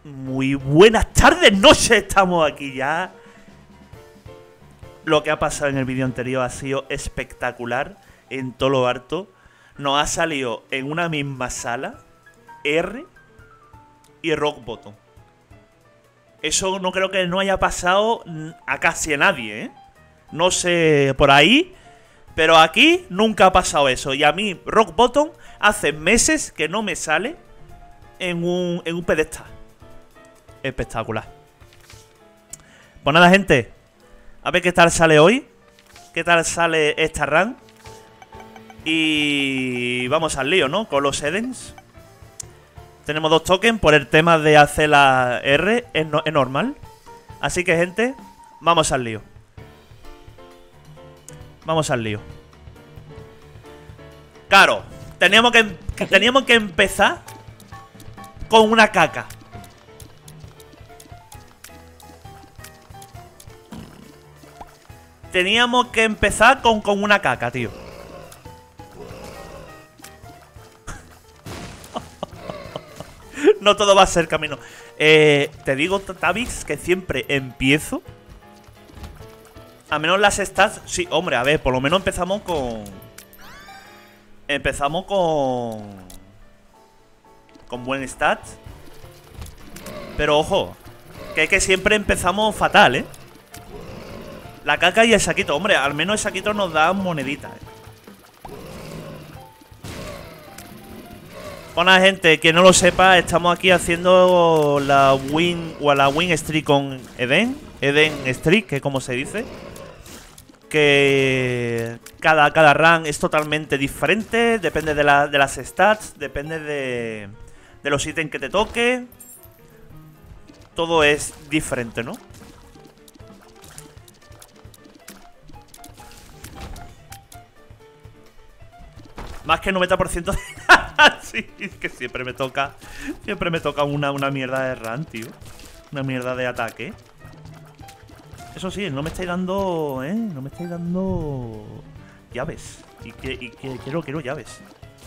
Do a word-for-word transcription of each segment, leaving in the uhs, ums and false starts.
Muy buenas tardes, noches, estamos aquí ya. Lo que ha pasado en el vídeo anterior ha sido espectacular en todo lo harto. Nos ha salido en una misma sala R y Rock Bottom. Eso no creo que no haya pasado a casi a nadie, ¿eh? No sé por ahí, pero aquí nunca ha pasado eso. Y a mí Rock Bottom hace meses que no me sale en un, en un pedestal. Espectacular. Pues nada, gente, a ver qué tal sale hoy, qué tal sale esta run. Y vamos al lío, ¿no? Con los Edens. Tenemos dos tokens por el tema de hacer la R, es, no, es normal. Así que, gente, vamos al lío. Vamos al lío. Claro, teníamos que, teníamos que empezar con una caca. Teníamos que empezar con, con una caca, tío. No todo va a ser camino. Eh, te digo, Tabix, que siempre empiezo. A menos las stats. Sí, hombre, a ver, por lo menos empezamos con. Empezamos con. Con buen stat. Pero ojo, que es que siempre empezamos fatal, ¿eh? La caca y el saquito. Hombre, al menos el saquito nos da moneditas, ¿eh? Bueno, gente, que no lo sepa, estamos aquí haciendo la win o la win streak con Eden. Eden streak, que es como se dice. Que cada, cada run es totalmente diferente. Depende de, la, de las stats. Depende de, de los ítems que te toque. Todo es diferente, ¿no? Más que el noventa por ciento de nada. Sí, es que siempre me toca. Siempre me toca una, una mierda de run, tío. Una mierda de ataque. Eso sí, no me estáis dando. ¿Eh? No me estáis dando. Llaves. Y que, y que quiero, quiero llaves.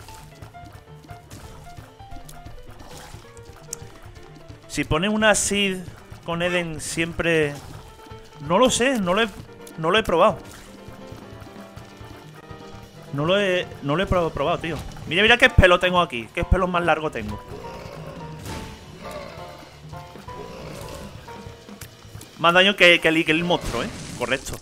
Si pone una Seed con Eden siempre. No lo sé, no lo he, no lo he probado. No lo he, no lo he probado, tío. Mira, mira qué pelo tengo aquí. Qué pelo más largo tengo. Más daño que, que, el, que el monstruo, ¿eh? Correcto.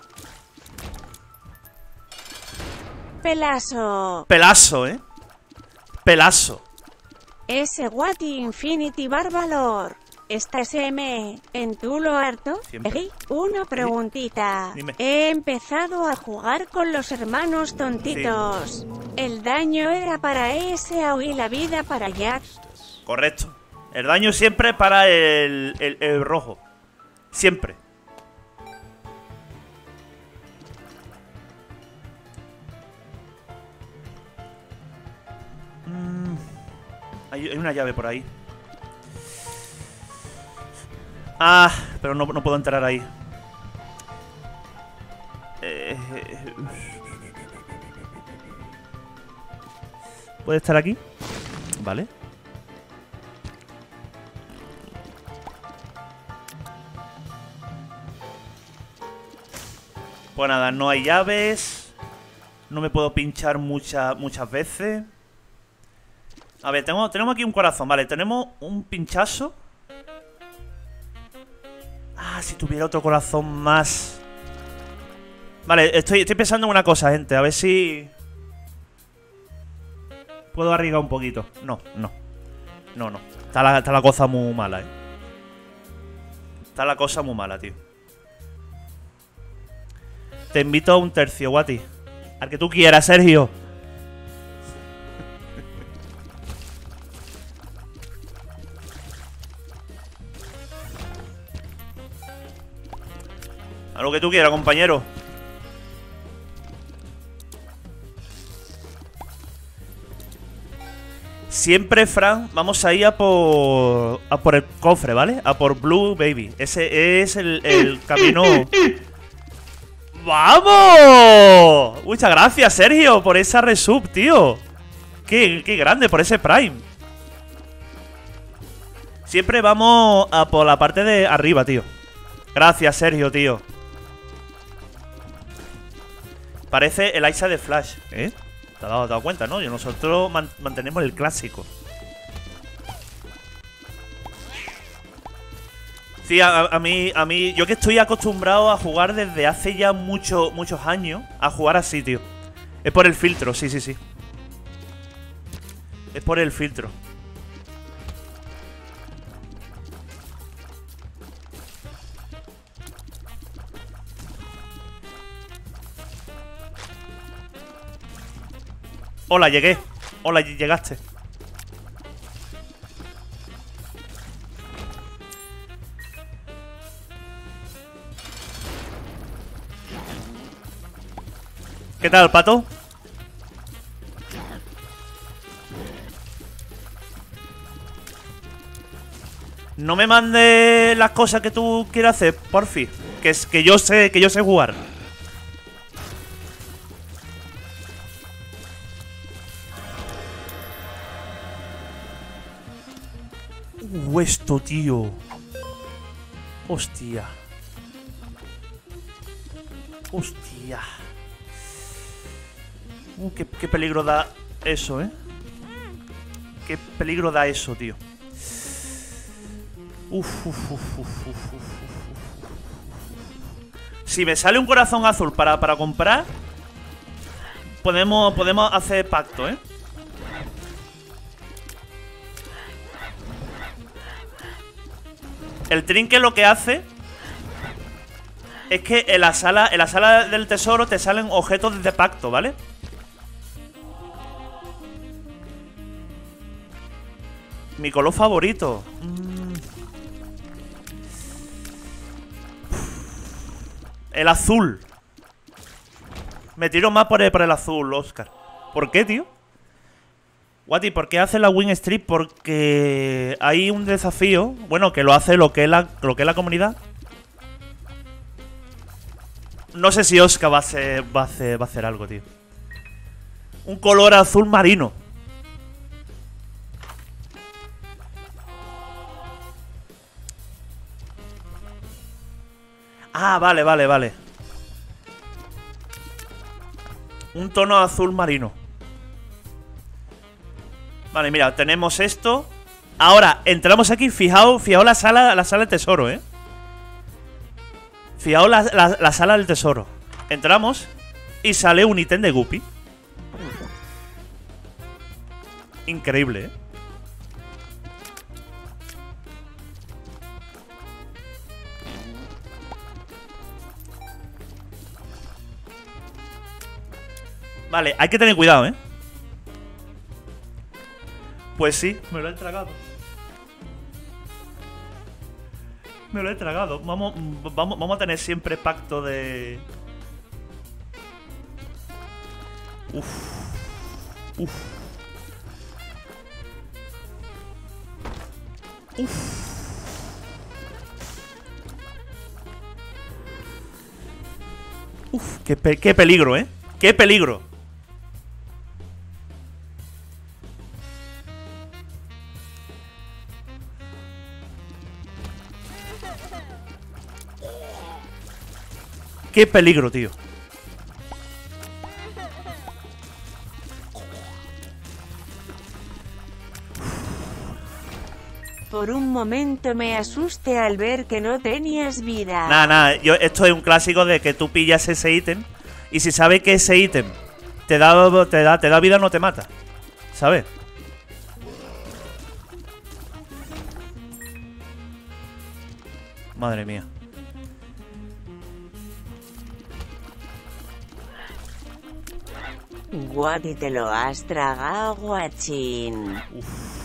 Pelazo. Pelazo, ¿eh? Pelazo. Ese Wati Infinity Barbalor. ¿Está S M en tu lo harto? Ey, una preguntita. Dime. He empezado a jugar con los hermanos tontitos. Sí. El daño era para ese y la vida para Jack. Correcto. El daño siempre para el, el, el rojo. Siempre. Mm. Hay, hay una llave por ahí. Ah, pero no, no puedo entrar ahí. Eh, ¿Puede estar aquí? Vale. Pues nada, no hay llaves. No me puedo pinchar muchas muchas veces. A ver, tengo, tenemos aquí un corazón. Vale, tenemos un pinchazo. Ah, si tuviera otro corazón más. Vale, estoy, estoy pensando en una cosa, gente. A ver si puedo arriesgar un poquito. No, no. No, no. Está la, está la cosa muy mala, eh. Está la cosa muy mala, tío. Te invito a un tercio, Wati. Al que tú quieras, Sergio. A lo que tú quieras, compañero. Siempre, Fran, vamos a ir a por, a por el cofre, ¿vale? A por Blue Baby. Ese es el, el camino. ¡Vamos! Muchas gracias, Sergio, por esa resub, tío. Qué, qué grande, por ese Prime. Siempre vamos a por la parte de arriba, tío. Gracias, Sergio, tío. Parece el Aiza de Flash, ¿eh? ¿Te has dado, te has dado cuenta, no? Y nosotros man mantenemos el clásico. Sí, a, a mí, a mí, yo que estoy acostumbrado a jugar desde hace ya mucho, muchos años a jugar así, tío. Es por el filtro, sí, sí, sí. Es por el filtro. Hola, llegué. Hola, llegaste. ¿Qué tal, pato? No me mandes las cosas que tú quieras hacer, porfi. Que es que yo sé, que yo sé jugar. Uh, esto, tío. Hostia. Hostia. Uh, qué, qué peligro da eso, ¿eh? Qué peligro da eso, tío. Uf, uf, uf, uf, uf, uf. Si me sale un corazón azul para, para comprar, podemos, podemos hacer pacto, ¿eh? El trinque lo que hace es que en la sala, en la sala del tesoro te salen objetos de pacto, ¿vale? Mi color favorito. Mm. El azul. Me tiro más por el, por el azul, Oscar. ¿Por qué, tío? Wati, ¿por qué hace la Win Street? Porque hay un desafío. Bueno, que lo hace lo que es la, lo que es la comunidad. No sé si Oscar va a hacer, va a hacer, va a hacer algo, tío. Un color azul marino. Ah, vale, vale, vale. Un tono azul marino. Vale, mira, tenemos esto. Ahora, entramos aquí. Fijaos, fijaos la sala, la sala del tesoro, ¿eh? Fijaos la, la, la sala del tesoro. Entramos y sale un ítem de Guppy. Increíble, ¿eh? Vale, hay que tener cuidado, ¿eh? Pues sí, me lo he tragado. Me lo he tragado. Vamos, vamos, vamos a tener siempre pacto de... Uf. Uf. Uf. Uf, qué, pe qué peligro, ¿eh? Qué peligro. Qué peligro, tío. Por un momento me asusté al ver que no tenías vida. Nada, nada, yo, esto es un clásico de que tú pillas ese ítem y si sabes que ese ítem te da, te da, te da vida, no te mata. ¿Sabes? Madre mía. Guati, te lo has tragado, guachín. Uf.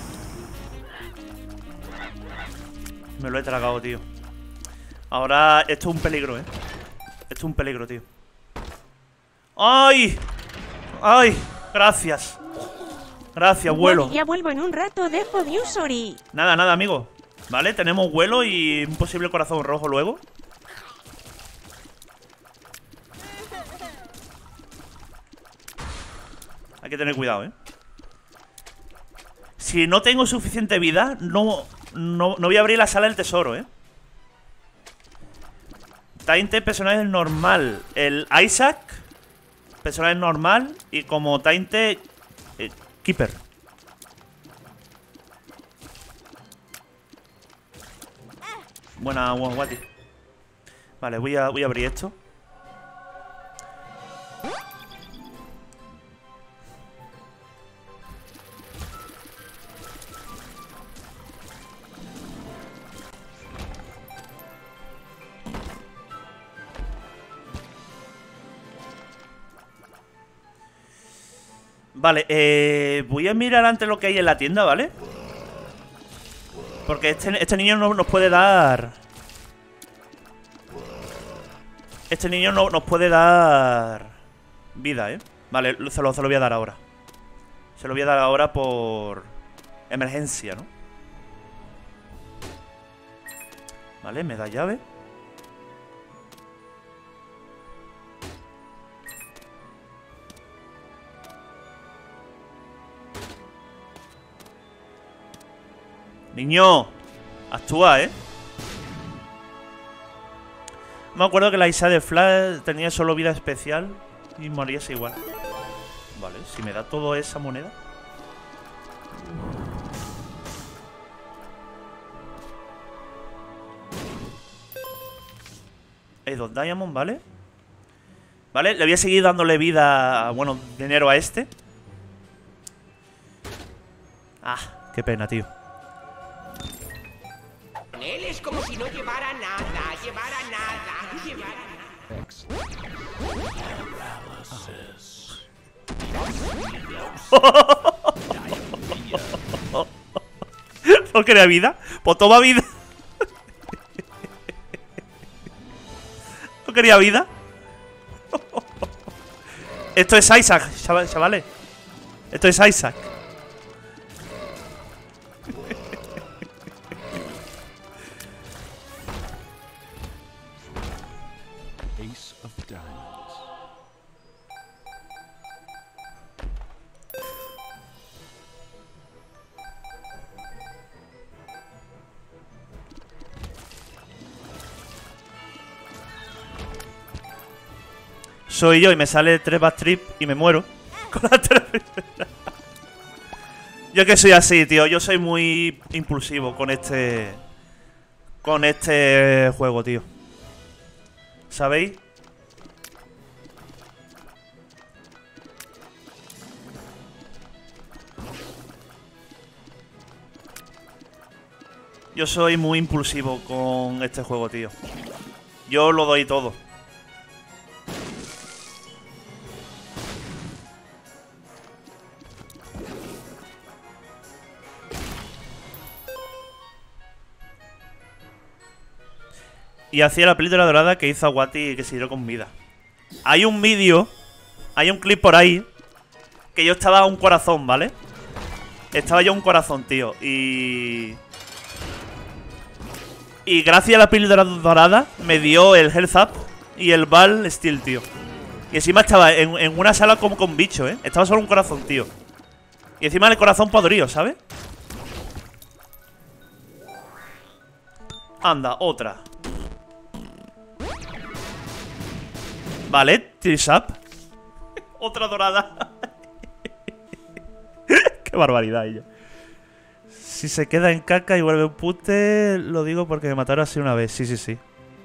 Me lo he tragado, tío. Ahora, esto es un peligro, ¿eh? Esto es un peligro, tío. ¡Ay! ¡Ay! Gracias. Gracias, vuelo. Guati, ya vuelvo en un rato, dejo de Usori. Nada, nada, amigo. Vale, tenemos vuelo y un posible corazón rojo luego. Hay que tener cuidado, ¿eh? Si no tengo suficiente vida, no, no, no voy a abrir la sala del tesoro, ¿eh? Tainte, personaje normal. El Isaac, personaje normal. Y como Tainte, eh, Keeper. Buena, Guati. Vale, voy a, voy a abrir esto. Vale, eh, voy a mirar antes lo que hay en la tienda, ¿vale? Porque este, este niño no nos puede dar... Este niño no nos puede dar... vida, ¿eh? Vale, se lo, se lo voy a dar ahora. Se lo voy a dar ahora por... emergencia, ¿no? Vale, me da llave. Niño, actúa, ¿eh? Me acuerdo que la Isa de Flash tenía solo vida especial y morías igual. Vale, si me da toda esa moneda. Hay dos Diamond, ¿vale? Vale, le voy a seguir dándole vida, bueno, dinero a este. Ah, qué pena, tío. Él es como si no llevara nada, llevara nada, llevara nada. ¿No quería vida? Pues toma vida. ¿No quería vida? Esto es Isaac, chavales. Esto es Isaac. Soy yo y me sale tres backtrip y me muero. Con la tres. Yo que soy así, tío. Yo soy muy impulsivo con este... Con este juego, tío. ¿Sabéis? Yo soy muy impulsivo con este juego, tío. Yo lo doy todo. Y hacía la píldora dorada que hizo a Guati que se dio con vida. Hay un vídeo, hay un clip por ahí, que yo estaba a un corazón, ¿vale? Estaba yo a un corazón, tío. Y... Y gracias a la píldora dorada me dio el health up y el ball steel, tío. Y encima estaba en, en una sala como con bicho, ¿eh? Estaba solo un corazón, tío. Y encima el corazón podrido, ¿sabes? Anda, otra. Vale, tears up. Otra dorada. Qué barbaridad ella. Si se queda en caca y vuelve un pute, lo digo porque me mataron así una vez. Sí, sí, sí.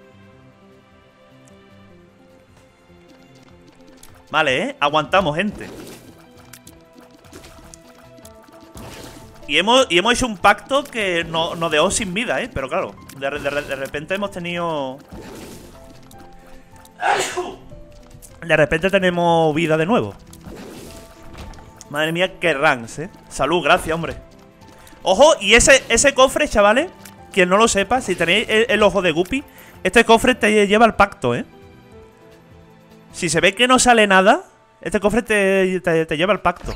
Vale, ¿eh? Aguantamos, gente. Y hemos, y hemos hecho un pacto que no, nos dejó sin vida, ¿eh? Pero claro, de, de, de repente hemos tenido... De repente tenemos vida de nuevo. Madre mía, qué ranks, ¿eh? Salud, gracias, hombre. Ojo, y ese, ese cofre, chavales, quien no lo sepa, si tenéis el, el ojo de Guppy, este cofre te lleva al pacto, ¿eh? Si se ve que no sale nada, este cofre te, te, te lleva al pacto.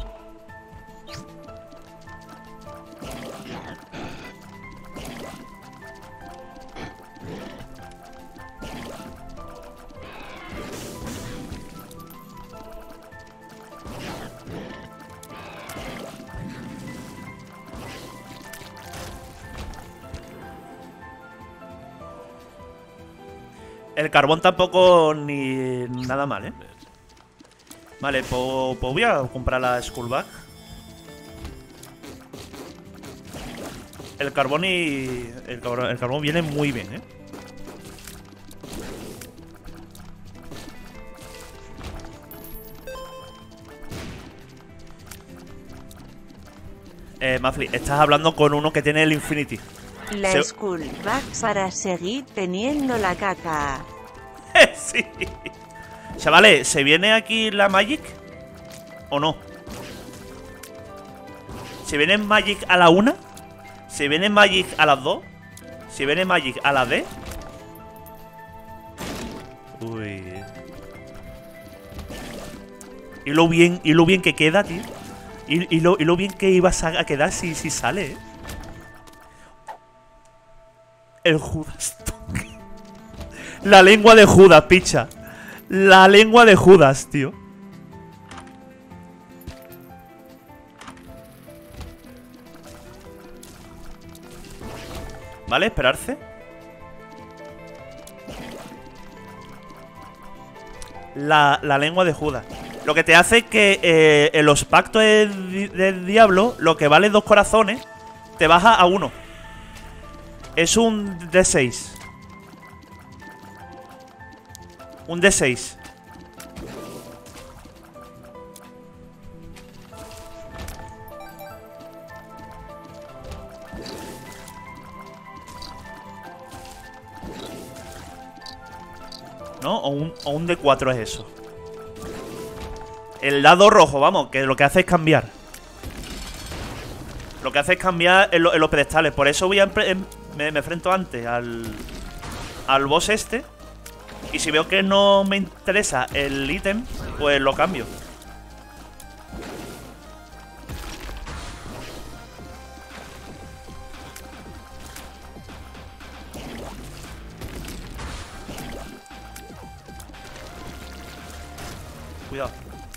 El carbón tampoco ni nada mal, ¿eh? Vale, pues, pues voy a comprar la Skullback. El carbón y... El carbón, el carbón viene muy bien, ¿eh? Eh, Mafli, estás hablando con uno que tiene el Infinity. La Se... Skullback para seguir teniendo la caca. Sí. Chavales, ¿se viene aquí la Magic? ¿O no? ¿Se viene Magic a la una? ¿Se viene Magic a las dos? ¿Se viene Magic a las D? Uy. Y lo bien, y lo bien que queda, tío. Y, y, lo, y lo bien que ibas a quedar si, si sale, ¿eh? El Judas. La lengua de Judas, picha. La lengua de Judas, tío. Vale, esperarse. La, la lengua de Judas. Lo que te hace es que eh, en los pactos del, del diablo, lo que vale dos corazones, te baja a uno. Es un D seis. Un D seis. ¿No? O un, o un D cuatro es eso. El dado rojo, vamos, que lo que hace es cambiar. Lo que hace es cambiar en, lo, en los pedestales. Por eso voy a me, me enfrento antes al, al boss este. Y si veo que no me interesa el ítem, pues lo cambio. Cuidado.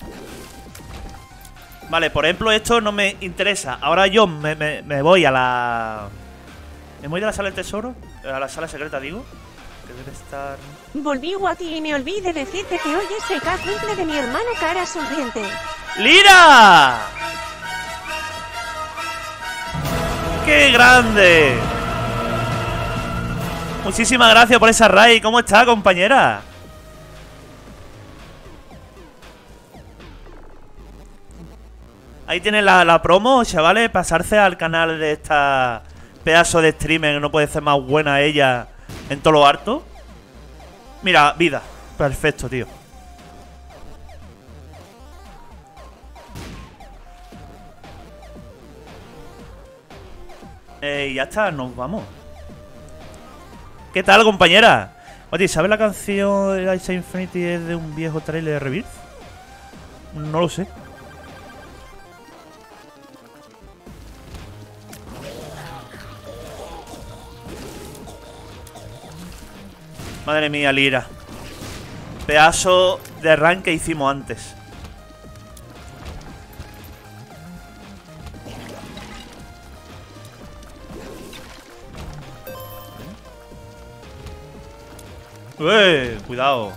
Vale, por ejemplo, esto no me interesa. Ahora yo me, me, me voy a la... ¿Me voy de la sala del tesoro? A la sala secreta, digo. Que debe estar... Volví, Guati, y me olvidé decirte que hoy es el cumple de mi hermano cara sonriente. ¡Lira! ¡Qué grande! Muchísimas gracias por esa raid. ¿Cómo está, compañera? Ahí tiene la, la promo, chavales. Pasarse al canal de esta pedazo de streamer que no puede ser más buena ella en todo lo harto. Mira, vida. Perfecto, tío. Eh, ya está, nos vamos. ¿Qué tal, compañera? Oye, ¿sabes la canción de Ice Infinity es de un viejo trailer de Rebirth? No lo sé. Madre mía, Lira. Pedazo de run que hicimos antes. ¡Eh! Cuidado.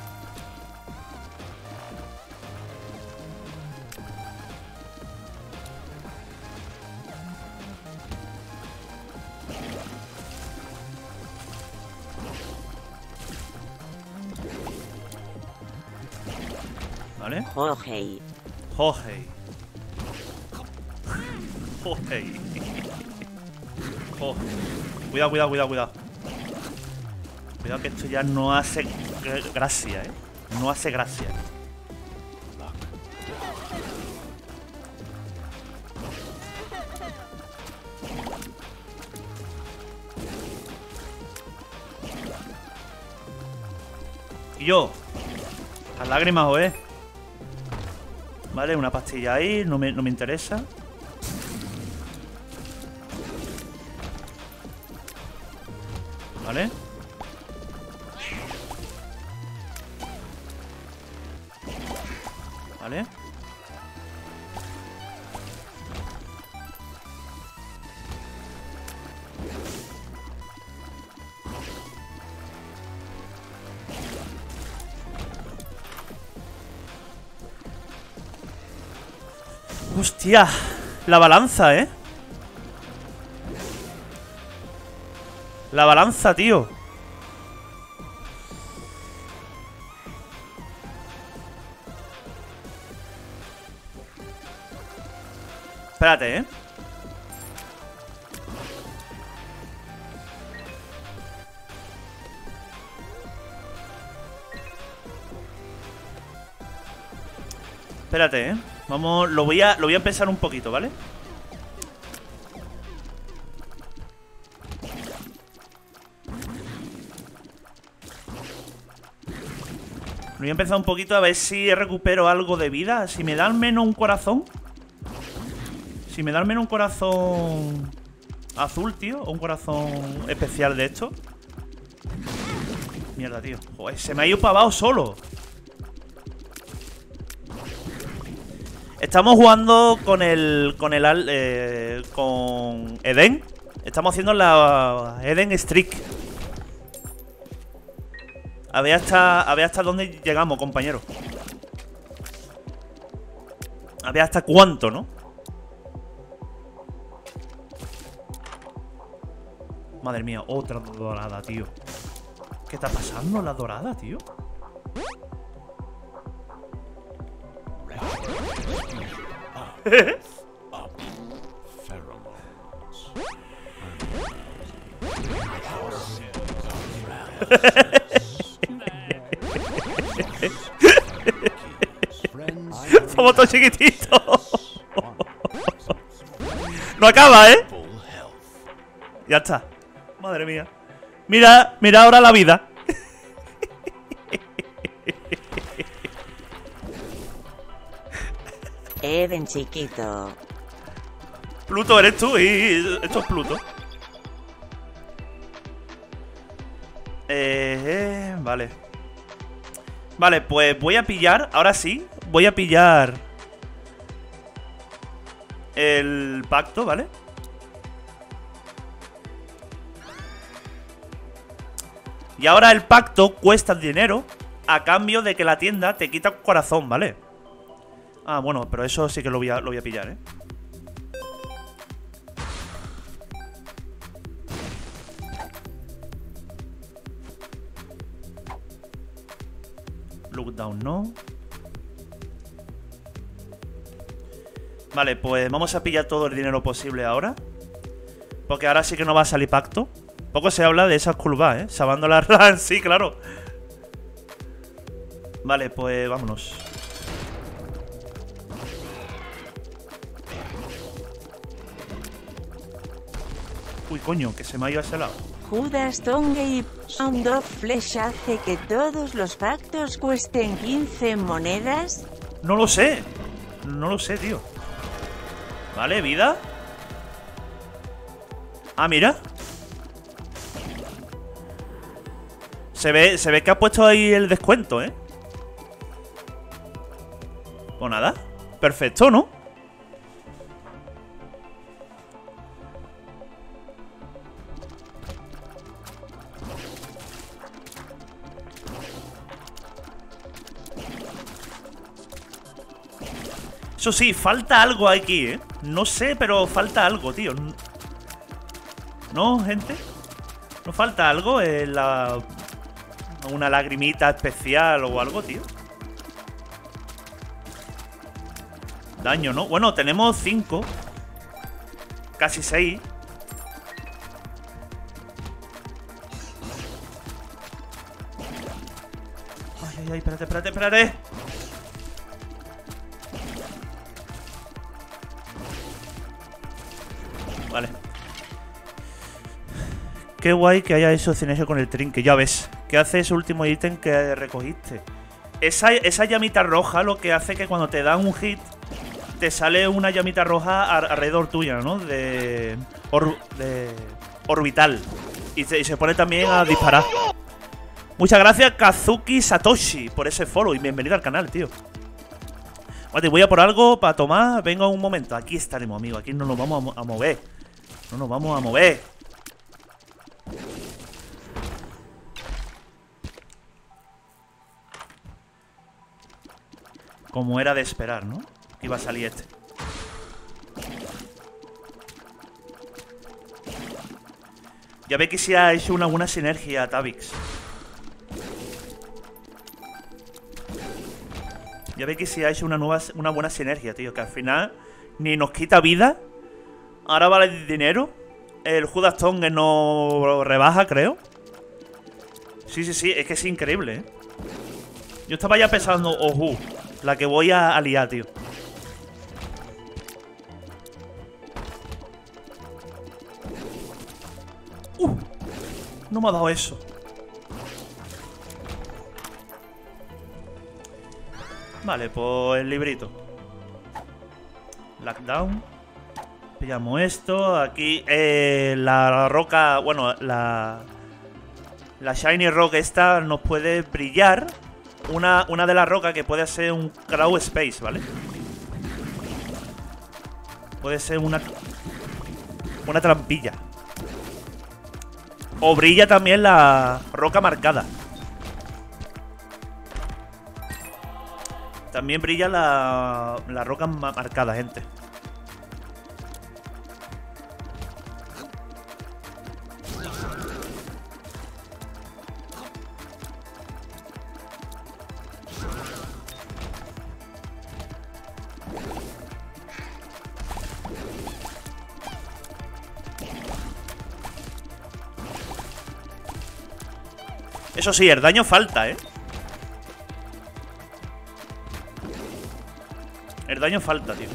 ¿Vale? Jorge. Jorge. Jorge. Jorge. Cuidado, cuidado, cuidado, cuidado. Cuidado que esto ya no hace gracia, ¿eh? No hace gracia. Y yo. Las lágrimas, ¿o es? Vale, una pastilla ahí, no me, no me interesa. Vale. Vale. Hostia, la balanza, ¿eh? La balanza, tío. Espérate, ¿eh? Espérate, ¿eh? Vamos, lo voy a, lo voy a pensar un poquito, ¿vale? Lo voy a empezar un poquito a ver si recupero algo de vida. Si me da al menos un corazón. Si me da al menos un corazón azul, tío. O un corazón especial de esto. Mierda, tío. Joder, se me ha ido para abajo solo. Estamos jugando con el... Con el... Eh, con Eden. Estamos haciendo la Eden Streak. A ver hasta... A ver hasta dónde llegamos, compañero. A ver hasta cuánto, ¿no? Madre mía, otra dorada, tío. ¿Qué está pasando la dorada, tío? Somos todos chiquititos. No acaba, ¿eh? Ya está. Madre mía. Mira, mira ahora la vida. Eden chiquito. Pluto eres tú y esto es Pluto. Eh, eh, vale. Vale, pues voy a pillar, ahora sí, voy a pillar el pacto, ¿vale? Y ahora el pacto cuesta dinero a cambio de que la tienda te quita un corazón, ¿vale? Ah, bueno, pero eso sí que lo voy a, lo voy a pillar, ¿eh? Lookdown, no. Vale, pues vamos a pillar todo el dinero posible ahora. Porque ahora sí que no va a salir pacto. Poco se habla de esas curvas, ¿eh? Sabando la run, sí, claro. Vale, pues vámonos. Uy, coño, que se me ha ido a ese lado. Judas Tongue y Sound of Flesh hace que todos los pactos cuesten quince monedas. No lo sé. No lo sé, tío. Vale, vida. Ah, mira. Se ve, se ve que ha puesto ahí el descuento, ¿eh? Pues nada. Perfecto, ¿no? Eso sí, falta algo aquí, ¿eh? No sé, pero falta algo, tío. ¿No, gente? ¿No falta algo? Eh, la... Una lagrimita especial o algo, tío. Daño, ¿no? Bueno, tenemos cinco. Casi seis. Ay, ay, ay, espérate, espérate, espérate. Vale. Qué guay que haya eso sinergia con el trinque. Ya ves. ¿Qué hace ese último ítem que recogiste? Esa, esa llamita roja lo que hace que cuando te dan un hit te sale una llamita roja alrededor tuya, ¿no? De, or, de orbital. Y se, y se pone también a disparar. Muchas gracias, Kazuki Satoshi, por ese follow y bienvenido al canal, tío. Vale, voy a por algo para tomar. Venga un momento. Aquí estaremos, amigo. Aquí no nos vamos a, a mover. No nos vamos a mover. Como era de esperar, ¿no? Iba a salir este. Ya ve que se ha hecho una buena sinergia, Tabix. Ya ve que se ha hecho una, nueva, una buena sinergia, tío. Que al final ni nos quita vida. Ahora vale dinero. El Judas Tongue no rebaja, creo. Sí, sí, sí. Es que es increíble, ¿eh? Yo estaba ya pensando, ojo, la que voy a, a liar, tío. Uh, no me ha dado eso. Vale, pues el librito. Lockdown. Pillamos esto. Aquí eh, la roca. Bueno, la La Shiny Rock esta nos puede brillar. Una, una de las rocas que puede ser un Crawl Space, ¿vale? Puede ser una Una trampilla. O brilla también la roca marcada. También brilla la, la roca ma marcada, gente. Eso sí, el daño falta, ¿eh? El daño falta, tío.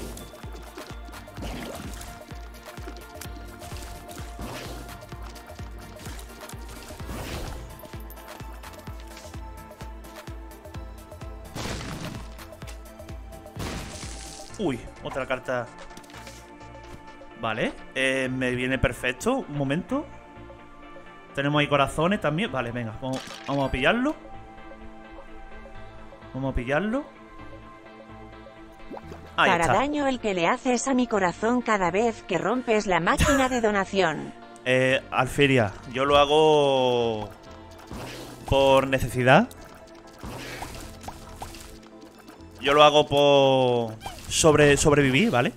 Uy, otra carta. Vale, eh, me viene perfecto. Un momento. Tenemos ahí corazones también. Vale, venga, vamos, vamos a pillarlo. Vamos a pillarlo. Ahí Para está. daño el que le haces a mi corazón cada vez que rompes la máquina de donación. Eh, Alfiria, yo lo hago por necesidad. Yo lo hago por sobre, sobrevivir, ¿vale?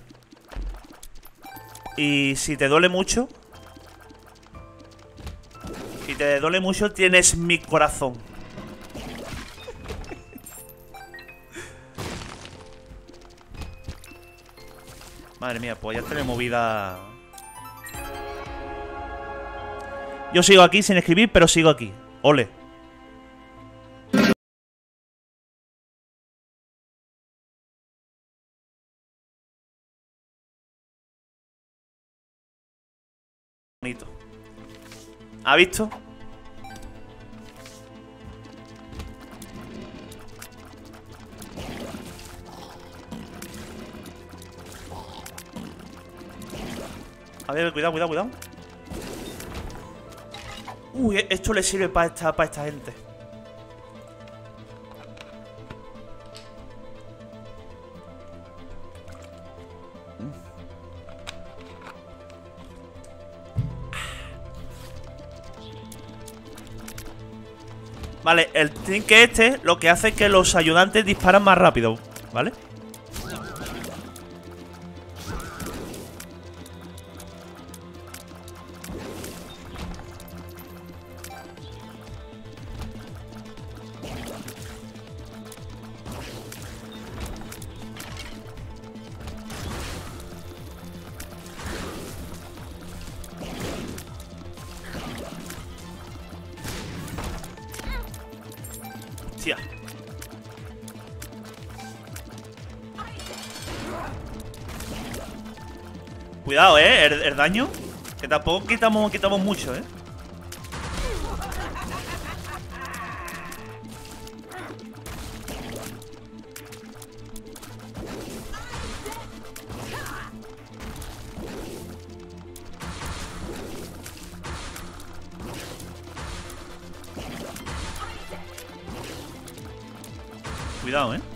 Y si te duele mucho, si te duele mucho, tienes mi corazón. Madre mía, pues ya tenemos vida. Yo sigo aquí sin escribir, pero sigo aquí. Ole. Bonito. ¿Ha visto? A ver, cuidado, cuidado, cuidado. Uy, esto le sirve para esta, para esta gente. Vale, el trinque este lo que hace es que los ayudantes disparan más rápido, ¿vale? Hostia. Cuidado, eh, el, el daño. Que tampoco quitamos, quitamos mucho, eh. Cuidado, eh.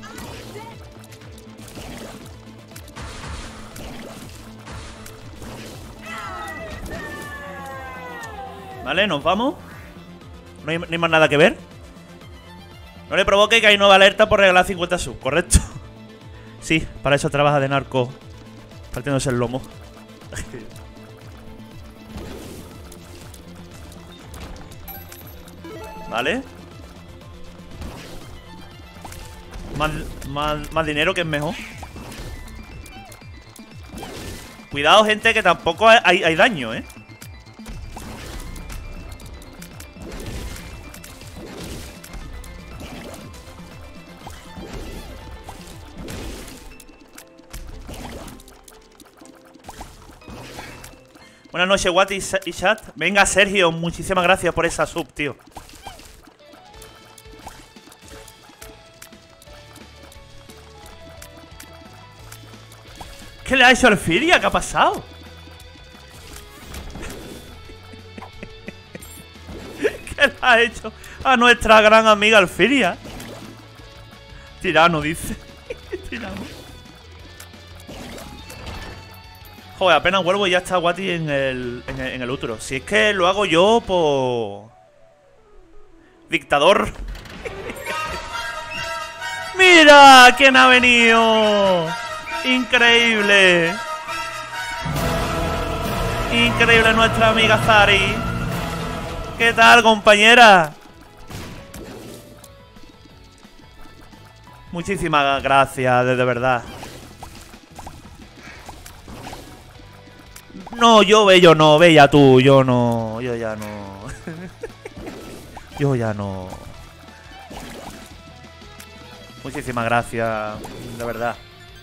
Vale, nos vamos. No hay, no hay más nada que ver. No le provoque que hay nueva alerta por regalar cincuenta subs, ¿correcto? Sí, para eso trabaja de narco partiéndose el lomo. ¿Vale? Más, más, más dinero que es mejor. Cuidado, gente, que tampoco hay, hay daño, ¿eh? Buenas noches, Watt y chat. Venga, Sergio, muchísimas gracias por esa sub, tío. ¿Qué le ha hecho Alfiria? ¿Qué ha pasado? ¿Qué le ha hecho a nuestra gran amiga Alfiria? Tirano, dice. Tirano. Joder, apenas vuelvo y ya está Guati en el, en el, en el útero. Si es que lo hago yo por... Dictador. ¡Mira quién ha venido! ¡Increíble! Increíble nuestra amiga Zari. ¿Qué tal, compañera? Muchísimas gracias, de, de verdad. No, yo bello no, bella tú, yo no, yo ya no. Yo ya no. Muchísimas gracias, de verdad.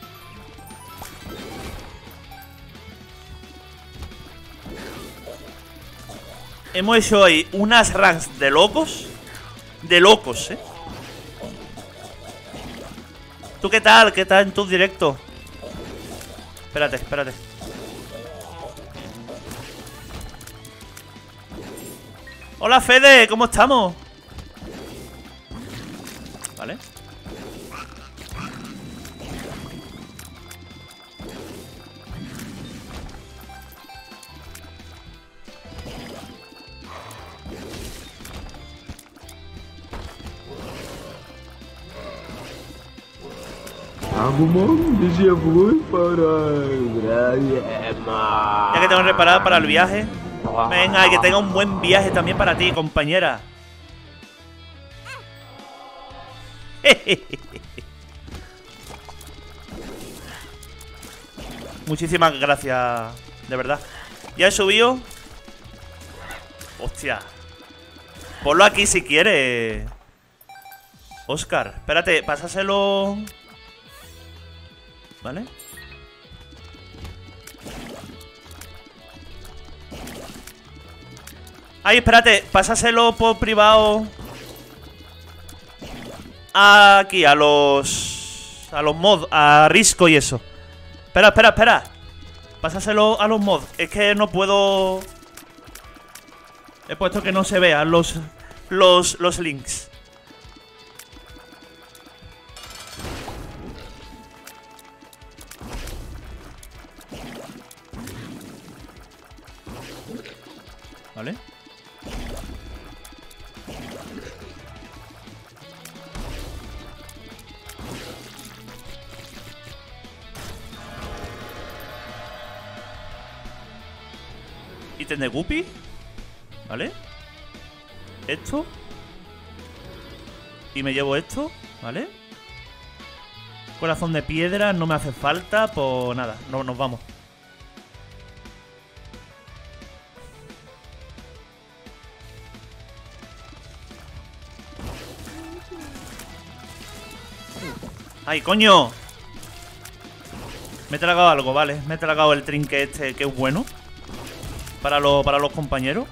Hemos hecho ahí unas ranks de locos. De locos, eh. ¿Tú qué tal? ¿Qué tal en tu directo? Espérate, espérate. Hola, Fede, ¿cómo estamos? Vale. Ya que tengo reparado para el viaje. Venga, y que tenga un buen viaje también para ti, compañera. Muchísimas gracias, de verdad. Ya he subido. Hostia. Ponlo aquí si quieres, Oscar. Espérate, pásaselo. ¿Vale? Ay, espérate, pásaselo por privado. Aquí, a los... A los mods, a Risco y eso. Espera, espera, espera. Pásaselo a los mods. Es que no puedo... He puesto que no se vean los... Los, los links. ¿Vale? Ítem de Guppy. ¿Vale? Esto. Y me llevo esto. ¿Vale? Corazón de piedra. No me hace falta. Pues nada, no, nos vamos. ¡Ay, coño! Me he tragado algo, vale. Me he tragado el trinque este que es bueno. Para, lo, para los compañeros.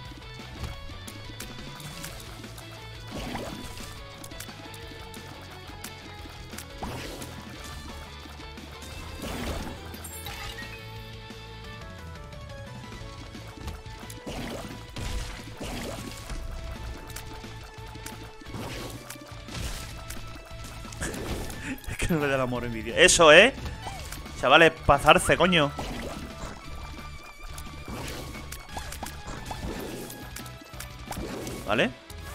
Es que no le da el amor en vídeo. Eso, ¿eh? Chavales, pasarse, coño. ¿Vale?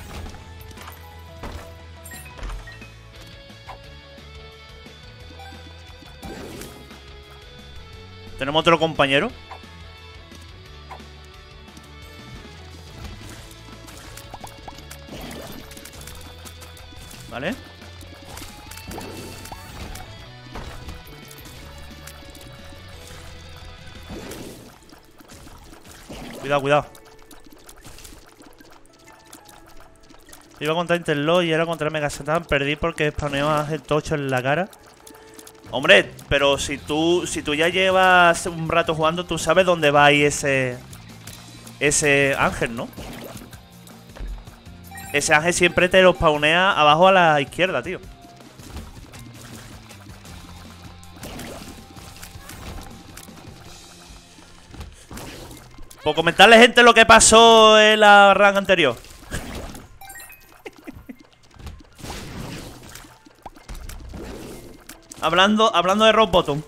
Tenemos otro compañero. ¿Vale? Cuidado, cuidado. Iba contra Interlock y era contra Mega Satan. Perdí porque spawneó a Ángel Tocho en la cara. Hombre, pero si tú si tú ya llevas un rato jugando, tú sabes dónde va ahí ese ese ángel, ¿no? Ese ángel siempre te lo spawnea abajo a la izquierda, tío. Por comentarle, gente, lo que pasó en la run anterior. Hablando, hablando de Rock Bottom.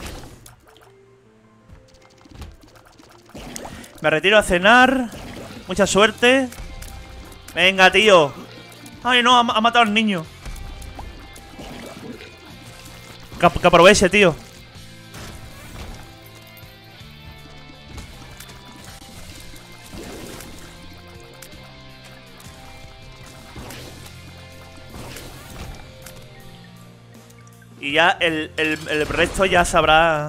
Me retiro a cenar. Mucha suerte. Venga, tío. Ay, no, ha, ha matado al niño. Que, que aproveche, tío. Y ya el, el, el resto ya sabrá.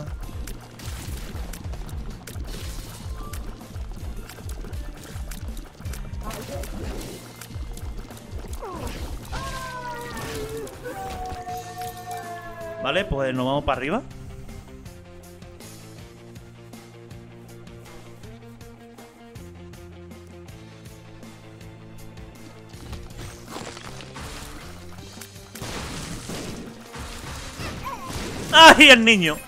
Vale, pues nos vamos para arriba. ¡Ay, el niño!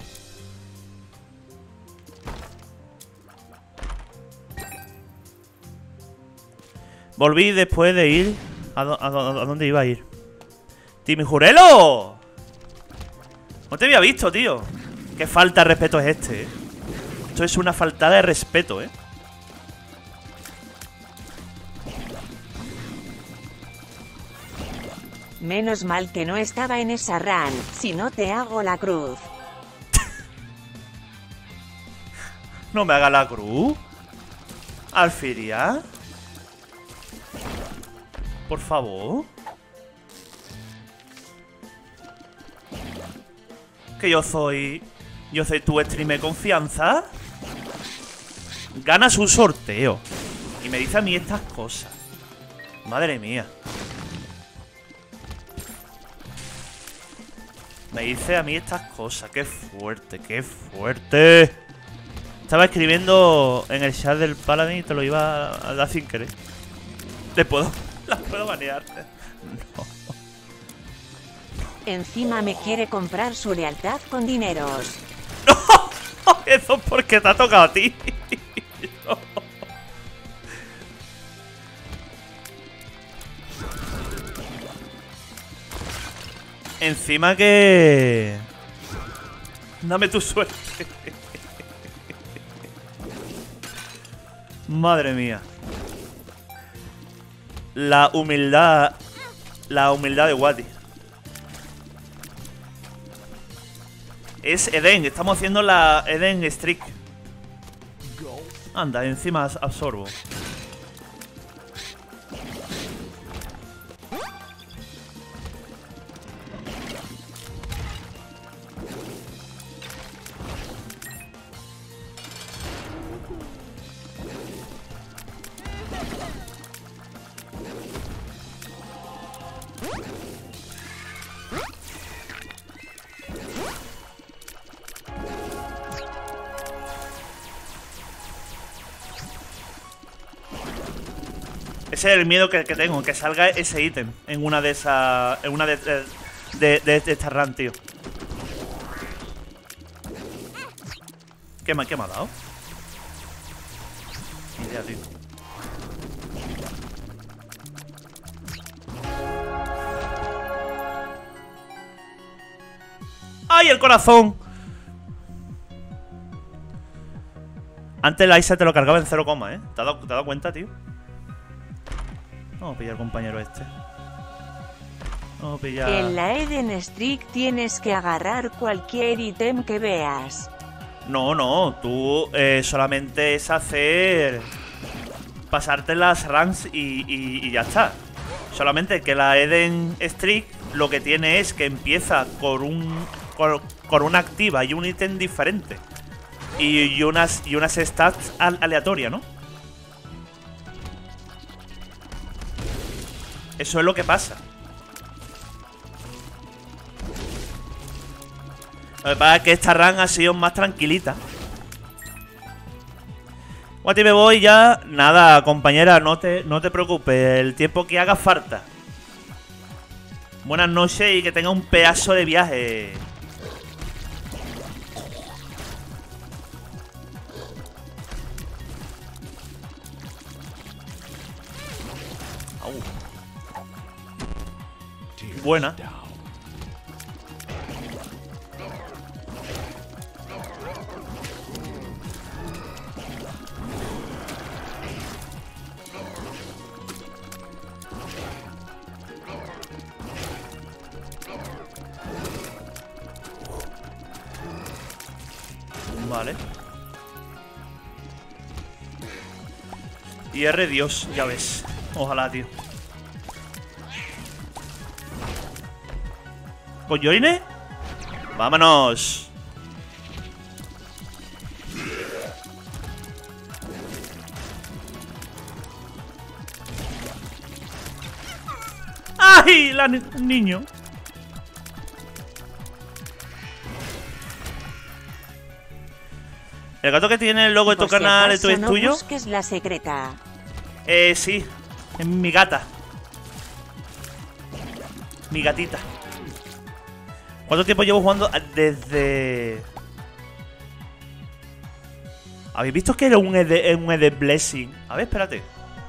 Volví después de ir... ¿A, do, a, do, a dónde iba a ir? ¡Timmy Jurelo! No te había visto, tío. Qué falta de respeto es este, ¿eh? Esto es una falta de respeto, ¿eh? Menos mal que no estaba en esa run, si no te hago la cruz. No me haga la cruz. Alfiria. Por favor. Que yo soy... Yo soy tu stream de confianza. Ganas un sorteo. Y me dice a mí estas cosas. Madre mía. Me dice a mí estas cosas. Qué fuerte, qué fuerte. Estaba escribiendo en el chat del Paladin y te lo iba a dar sin querer. ¿Le puedo? ¿Las puedo banear? No. Encima me quiere comprar su lealtad con dineros. ¡No! Eso es porque te ha tocado a ti. No. Encima que... Dame tu suerte. Madre mía. La humildad... La humildad de Wati. Es Eden, estamos haciendo la Eden Streak. Anda, encima absorbo. Ese es el miedo que, que tengo, que salga ese ítem en una de esas... En una de, de, de, de, de esta run, tío. ¿Qué me, qué me ha dado? Ni idea, tío. ¡Ay, el corazón! Antes la Isa te lo cargaba en cero coma, ¿eh? ¿Te has dado, te has dado cuenta, tío? Vamos a pillar al compañero este. Vamos a pillar... En la Eden Streak tienes que agarrar cualquier ítem que veas. No, no, tú eh, solamente es hacer... Pasarte las runs y, y, y ya está. Solamente que la Eden Streak lo que tiene es que empieza con un con, con una activa y un ítem diferente. Y, y unas y unas stats aleatorias, ¿no? Eso es lo que pasa. Lo que pasa es que esta run ha sido más tranquilita. Guati, me voy ya. Nada, compañera, no te, no te preocupes. El tiempo que haga falta. Buenas noches y que tenga un pedazo de viaje. Au. Buena. Vale. Y R, Dios, ya ves. Ojalá, tío. ¿Coyoine? ¡Vámonos! ¡Ay! La ni niño. ¿El gato que tiene el logo de tu Por si canal acaso es no tuyo? busques la secreta. Eh, sí. Es mi gata. Mi gatita. ¿Cuánto tiempo llevo jugando? Desde... ¿Habéis visto que era un Ed, un Ed Blessing? A ver, espérate.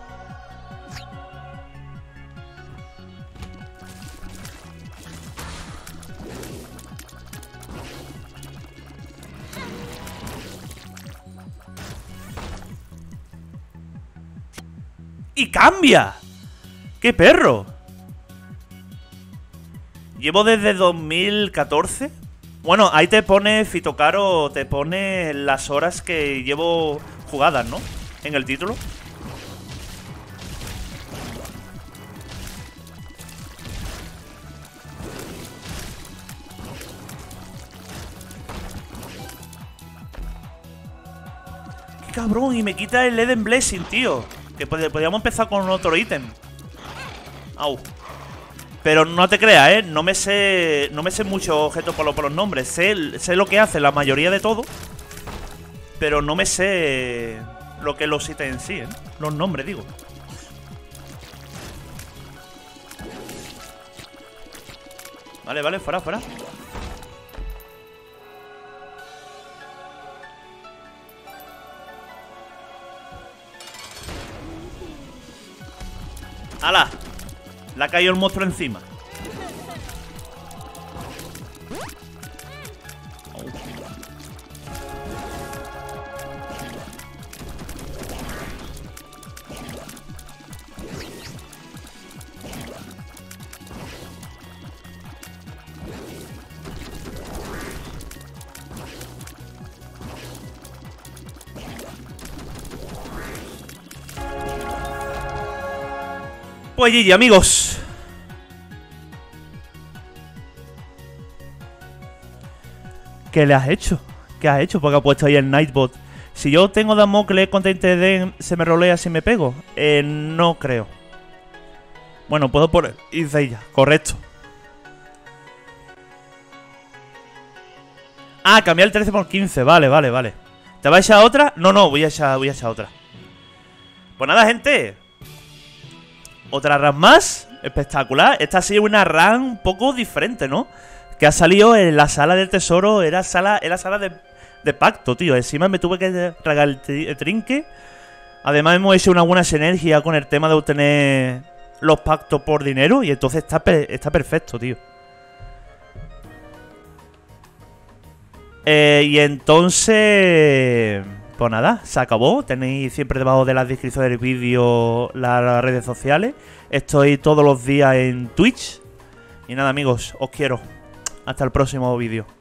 ¡Y cambia! ¡Qué perro! Llevo desde dos mil catorce. Bueno, ahí te pone, Fitocaro, te pone las horas que llevo jugadas, ¿no? En el título. ¡Qué cabrón! Y me quita el Eden Blessing, tío. Que pod- podríamos empezar con otro ítem. Au. Pero no te creas, ¿eh? No me sé no me sé muchos objetos por, lo, por los nombres. Sé, sé lo que hace la mayoría de todo. Pero no me sé lo que los ítems en sí, ¿eh? Los nombres, digo. Vale, vale, fuera, fuera. ¡Hala! Le ha caído el monstruo encima. Oh. Pues G G, amigos. ¿Qué le has hecho? ¿Qué has hecho? Porque ha puesto ahí el Nightbot. Si yo tengo Damocles contra Inteden, ¿se me rolea si me pego? Eh, no creo. Bueno, puedo poner Izdeya, correcto. Ah, cambiar el trece por quince, vale, vale, vale. ¿Te vas a echar otra? No, no, voy a echar, voy a echar otra. Pues nada, gente. Otra run más. Espectacular. Esta ha sido una run un poco diferente, ¿no? Que ha salido en la sala del tesoro. Era sala, era sala de, de pacto, tío. Encima me tuve que tragar el, tri el trinque. Además hemos hecho una buena sinergia con el tema de obtener los pactos por dinero. Y entonces está, pe está perfecto, tío. Eh, y entonces... Pues nada, se acabó. Tenéis siempre debajo de la descripción del vídeo las redes sociales. Estoy todos los días en Twitch. Y nada, amigos, os quiero. Hasta el próximo vídeo.